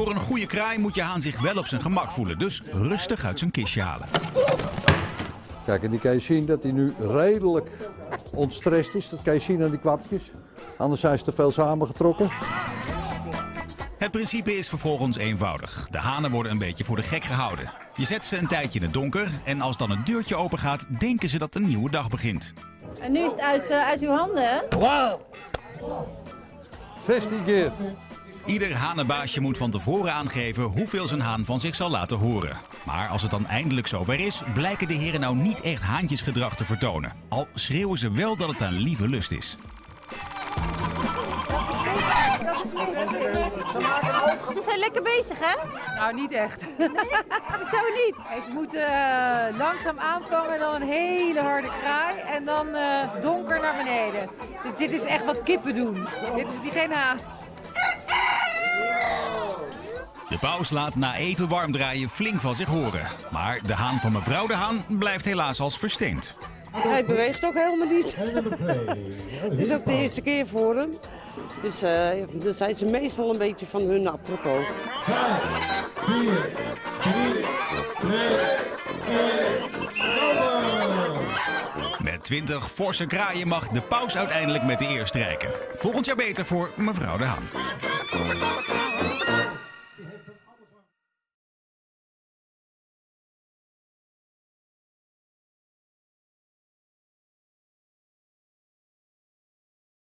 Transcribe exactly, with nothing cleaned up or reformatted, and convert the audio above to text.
Voor een goede kraai moet je haan zich wel op zijn gemak voelen. Dus rustig uit zijn kistje halen. Kijk, en die kan je zien dat hij nu redelijk ontstrest is. Dat kan je zien aan die kwapjes. Anders zijn ze te veel samengetrokken. Het principe is vervolgens eenvoudig. De hanen worden een beetje voor de gek gehouden. Je zet ze een tijdje in het donker en als dan het deurtje open gaat, denken ze dat een nieuwe dag begint. En nu is het uit, uh, uit uw handen, hè? Wauw! zestien keer. Ieder hanenbaasje moet van tevoren aangeven hoeveel zijn haan van zich zal laten horen. Maar als het dan eindelijk zover is, blijken de heren nou niet echt haantjesgedrag te vertonen. Al schreeuwen ze wel dat het een lieve lust is. Ze zijn lekker bezig, hè? Nou, niet echt. Zo niet. Ze moeten uh, langzaam aankomen en dan een hele harde kraai en dan uh, donker naar beneden. Dus dit is echt wat kippen doen. Dit is diegene haan. De paus laat na even warm draaien flink van zich horen. Maar de haan van mevrouw de Haan blijft helaas als versteend. Hij beweegt ook helemaal niet. Het is ook de eerste keer voor hem. Dus uh, dan zijn ze meestal een beetje van hun apropos. vier, drie, twee, Met twintig forse kraaien mag de paus uiteindelijk met de eer strijken. Volgend jaar beter voor mevrouw de Haan.